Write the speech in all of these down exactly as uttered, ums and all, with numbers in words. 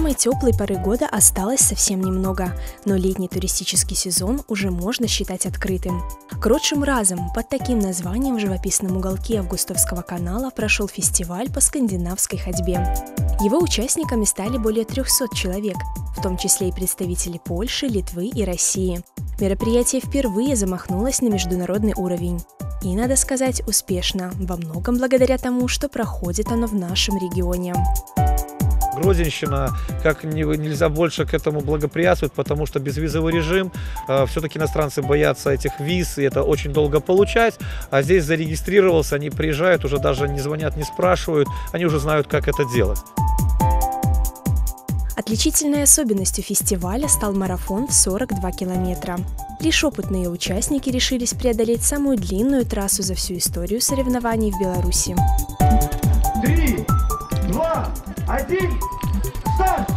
самой теплой поры года осталось совсем немного, но летний туристический сезон уже можно считать открытым. Кротшим разом под таким названием в живописном уголке Августовского канала прошел фестиваль по скандинавской ходьбе. Его участниками стали более трёхсот человек, в том числе и представители Польши, Литвы и России. Мероприятие впервые замахнулось на международный уровень. И, надо сказать, успешно, во многом благодаря тому, что проходит оно в нашем регионе. Гродненщина как нельзя больше к этому благоприятствует, потому что безвизовый режим, э, все-таки иностранцы боятся этих виз, и это очень долго получать. А здесь зарегистрировался, они приезжают, уже даже не звонят, не спрашивают, они уже знают, как это делать. Отличительной особенностью фестиваля стал марафон в сорок два километра. Лишь опытные участники решились преодолеть самую длинную трассу за всю историю соревнований в Беларуси. Три, два, один, старт!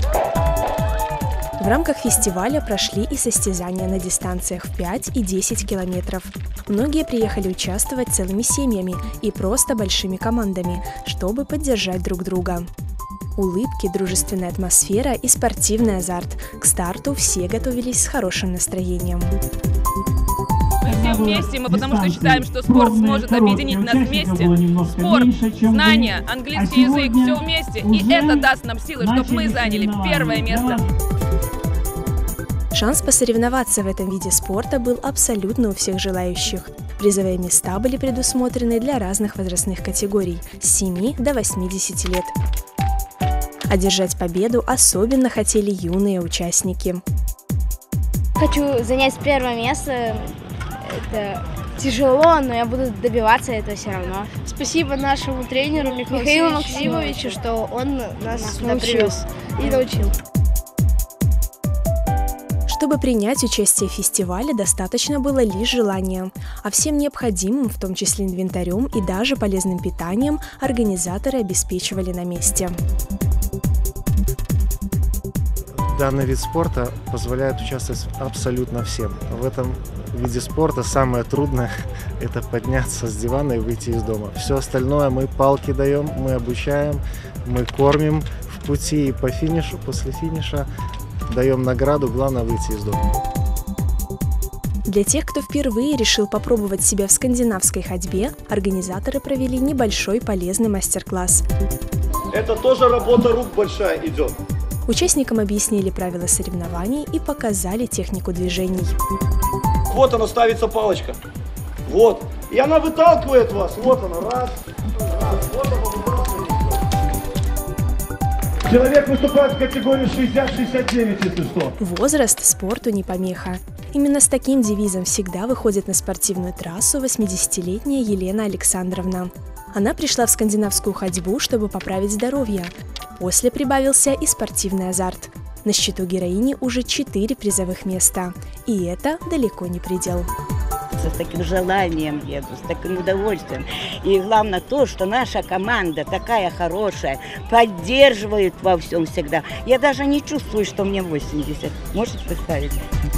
В рамках фестиваля прошли и состязания на дистанциях в пять и десять километров. Многие приехали участвовать целыми семьями и просто большими командами, чтобы поддержать друг друга. Улыбки, дружественная атмосфера и спортивный азарт. К старту все готовились с хорошим настроением. Мы все вместе, мы потому что считаем, что спорт сможет объединить нас вместе. Спорт, знания, английский язык, все вместе. И это даст нам силы, чтобы мы заняли первое место. Шанс посоревноваться в этом виде спорта был абсолютно у всех желающих. Призовые места были предусмотрены для разных возрастных категорий – с семи до восьмидесяти лет. Одержать победу особенно хотели юные участники. Хочу занять первое место. Это тяжело, но я буду добиваться этого все равно. Спасибо нашему тренеру Михаилу, Михаилу Максимовичу, что он нас, нас сюда научил. привез и научил. Чтобы принять участие в фестивале, достаточно было лишь желания, а всем необходимым, в том числе инвентарем и даже полезным питанием, организаторы обеспечивали на месте. Данный вид спорта позволяет участвовать абсолютно всем. В этом виде спорта самое трудное – это подняться с дивана и выйти из дома. Все остальное мы палки даем, мы обучаем, мы кормим в пути и по финишу, после финиша даем награду, главное выйти из дома. Для тех, кто впервые решил попробовать себя в скандинавской ходьбе, организаторы провели небольшой полезный мастер-класс. Это тоже работа рук большая идет. Участникам объяснили правила соревнований и показали технику движений. Вот она, ставится палочка. Вот. И она выталкивает вас. Вот она. Раз. Раз. Вот она выталкивает. Человек выступает в категории шестьдесят шестьдесят девять, если что. Возраст спорту не помеха. Именно с таким девизом всегда выходит на спортивную трассу восьмидесятилетняя Елена Александровна. Она пришла в скандинавскую ходьбу, чтобы поправить здоровье. После прибавился и спортивный азарт. На счету героини уже четыре призовых места. И это далеко не предел. С таким желанием еду, с таким удовольствием. И главное то, что наша команда такая хорошая, поддерживает во всем всегда. Я даже не чувствую, что мне восемьдесят. Можете представить?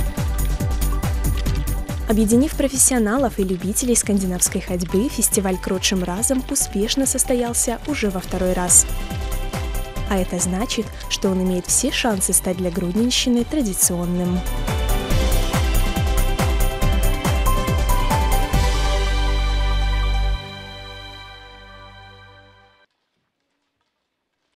Объединив профессионалов и любителей скандинавской ходьбы, фестиваль «Кротшим разом» успешно состоялся уже во второй раз. А это значит, что он имеет все шансы стать для Гродненщины традиционным.